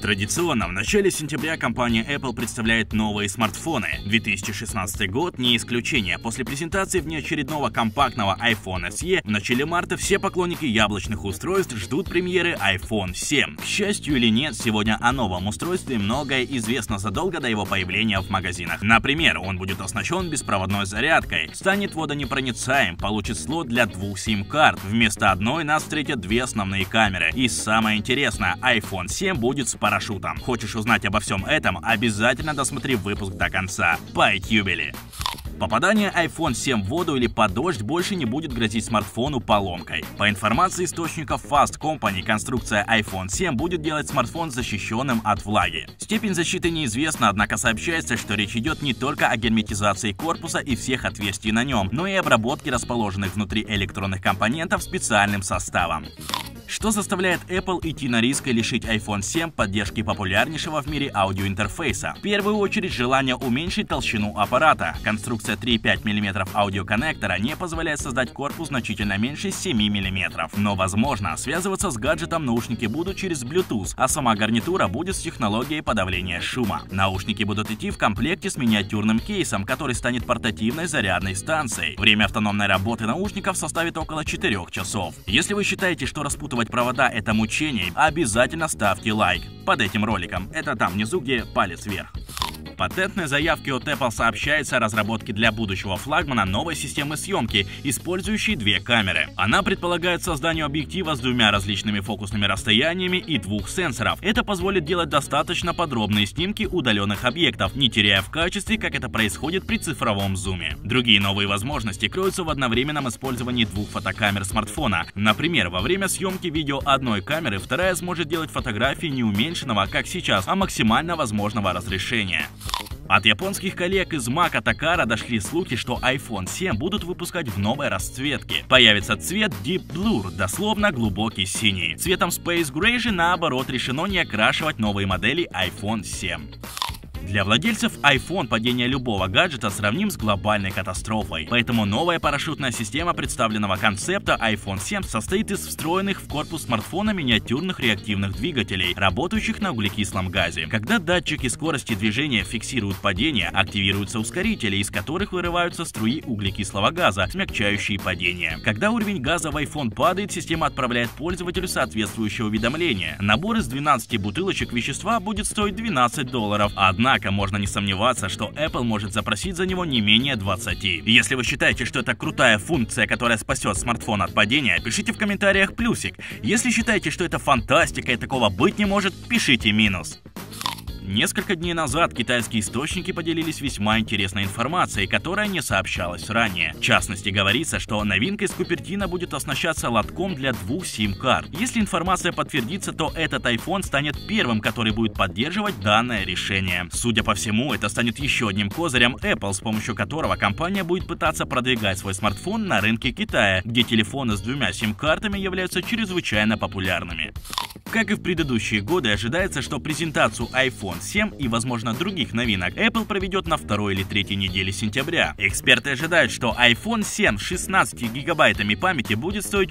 Традиционно в начале сентября компания Apple представляет новые смартфоны. 2016 год не исключение. После презентации внеочередного компактного iPhone SE в начале марта все поклонники яблочных устройств ждут премьеры iPhone 7. К счастью или нет, сегодня о новом устройстве многое известно задолго до его появления в магазинах. Например, он будет оснащен беспроводной зарядкой, станет водонепроницаем, получит слот для 2 сим-карт. Вместо одной нас встретят 2 основные камеры. И самое интересное, iPhone 7 будет с парашютом. Хочешь узнать обо всем этом? Обязательно досмотри выпуск до конца. По-ютубели. Попадание iPhone 7 в воду или под дождь больше не будет грозить смартфону поломкой. По информации источников Fast Company, конструкция iPhone 7 будет делать смартфон защищенным от влаги. Степень защиты неизвестна, однако сообщается, что речь идет не только о герметизации корпуса и всех отверстий на нем, но и обработке расположенных внутри электронных компонентов специальным составом. Что заставляет Apple идти на риск и лишить iPhone 7 поддержки популярнейшего в мире аудиоинтерфейса? В первую очередь желание уменьшить толщину аппарата. Конструкция 3,5 мм аудиоконнектора не позволяет создать корпус значительно меньше 7 мм. Но возможно, связываться с гаджетом наушники будут через Bluetooth, а сама гарнитура будет с технологией подавления шума. Наушники будут идти в комплекте с миниатюрным кейсом, который станет портативной зарядной станцией. Время автономной работы наушников составит около 4 часов. Если вы считаете, что распутывать провода — это мучение, обязательно ставьте лайк под этим роликом. Это там внизу, где палец вверх. В патентной заявке от Apple сообщается о разработке для будущего флагмана новой системы съемки, использующей 2 камеры. Она предполагает создание объектива с 2 различными фокусными расстояниями и 2 сенсоров. Это позволит делать достаточно подробные снимки удаленных объектов, не теряя в качестве, как это происходит при цифровом зуме. Другие новые возможности кроются в одновременном использовании 2 фотокамер смартфона. Например, во время съемки видео одной камеры вторая сможет делать фотографии не уменьшенного, как сейчас, а максимально возможного разрешения. От японских коллег из Mac Takara дошли слухи, что iPhone 7 будут выпускать в новой расцветке. Появится цвет Deep Blue, дословно глубокий синий. Цветом Space Gray же, наоборот, решено не окрашивать новые модели iPhone 7. Для владельцев iPhone падение любого гаджета сравним с глобальной катастрофой. Поэтому новая парашютная система представленного концепта iPhone 7 состоит из встроенных в корпус смартфона миниатюрных реактивных двигателей, работающих на углекислом газе. Когда датчики скорости движения фиксируют падение, активируются ускорители, из которых вырываются струи углекислого газа, смягчающие падение. Когда уровень газа в iPhone падает, система отправляет пользователю соответствующее уведомление. Набор из 12 бутылочек вещества будет стоить $12. Однако можно не сомневаться, что Apple может запросить за него не менее 20. Если вы считаете, что это крутая функция, которая спасет смартфон от падения, пишите в комментариях плюсик. Если считаете, что это фантастика и такого быть не может, пишите минус. Несколько дней назад китайские источники поделились весьма интересной информацией, которая не сообщалась ранее. В частности, говорится, что новинка из Купертино будет оснащаться лотком для 2 сим-карт. Если информация подтвердится, то этот iPhone станет первым, который будет поддерживать данное решение. Судя по всему, это станет еще одним козырем Apple, с помощью которого компания будет пытаться продвигать свой смартфон на рынке Китая, где телефоны с 2 сим-картами являются чрезвычайно популярными. Как и в предыдущие годы, ожидается, что презентацию iPhone 7 и, возможно, других новинок Apple проведет на 2 или 3 неделе сентября. Эксперты ожидают, что iPhone 7 с 16 гигабайтами памяти будет стоить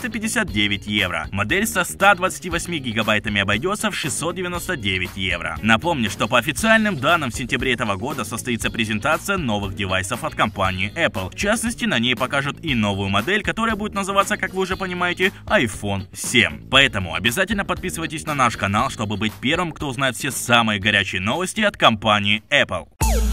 459 евро. Модель со 128 гигабайтами обойдется в 699 евро. Напомню, что по официальным данным в сентябре этого года состоится презентация новых девайсов от компании Apple. В частности, на ней покажут и новую модель, которая будет называться, как вы уже понимаете, iPhone 7. Поэтому обязательно подписывайтесь на наш канал, чтобы быть первым, кто узнает все самые горячие новости от компании Apple.